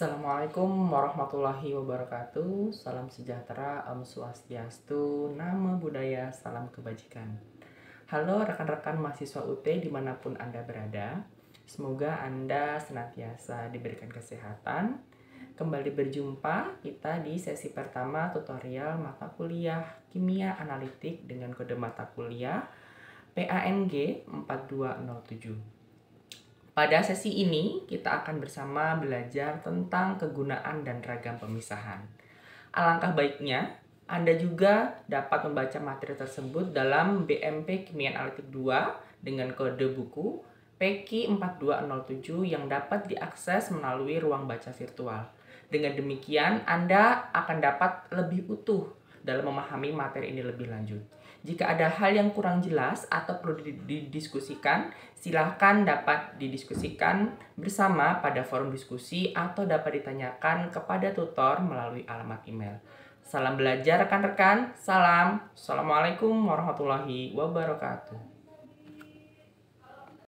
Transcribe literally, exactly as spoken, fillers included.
Assalamualaikum warahmatullahi wabarakatuh. Salam sejahtera, Om Swastiastu, Namo Buddhaya, salam kebajikan. Halo rekan-rekan mahasiswa U T dimanapun Anda berada. Semoga Anda senantiasa diberikan kesehatan. Kembali berjumpa kita di sesi pertama tutorial mata kuliah Kimia Analitik dengan kode mata kuliah P A N G empat dua nol tujuh. Pada sesi ini, kita akan bersama belajar tentang kegunaan dan ragam pemisahan. Alangkah baiknya, Anda juga dapat membaca materi tersebut dalam B M P Kimia Analitik dua dengan kode buku P Q empat dua nol tujuh yang dapat diakses melalui ruang baca virtual. Dengan demikian, Anda akan dapat lebih utuh dalam memahami materi ini lebih lanjut. Jika ada hal yang kurang jelas atau perlu didiskusikan, silahkan dapat didiskusikan bersama pada forum diskusi atau dapat ditanyakan kepada tutor melalui alamat email. Salam belajar rekan-rekan, salam. Assalamualaikum warahmatullahi wabarakatuh.